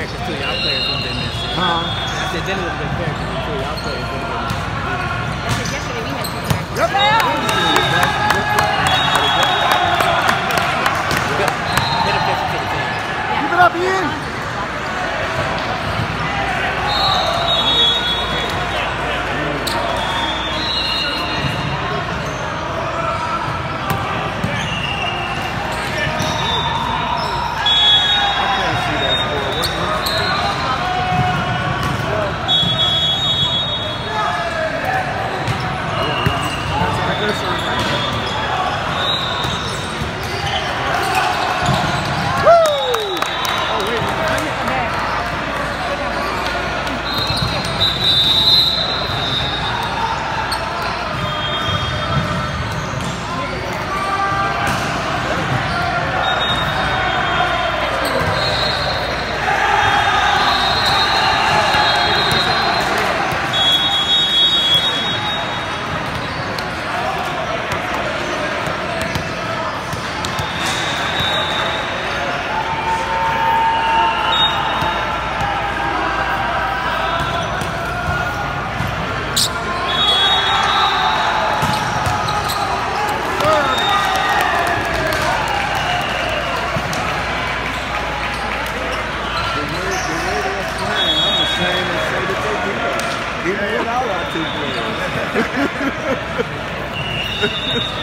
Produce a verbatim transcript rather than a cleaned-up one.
because two of y'all players would have been missing. Huh? I said then it would have been fair because two of y'all players would have been missing. I said yesterday we had two players. Yep. Benefits to the team. Keep it up, Ian. Even without our two players.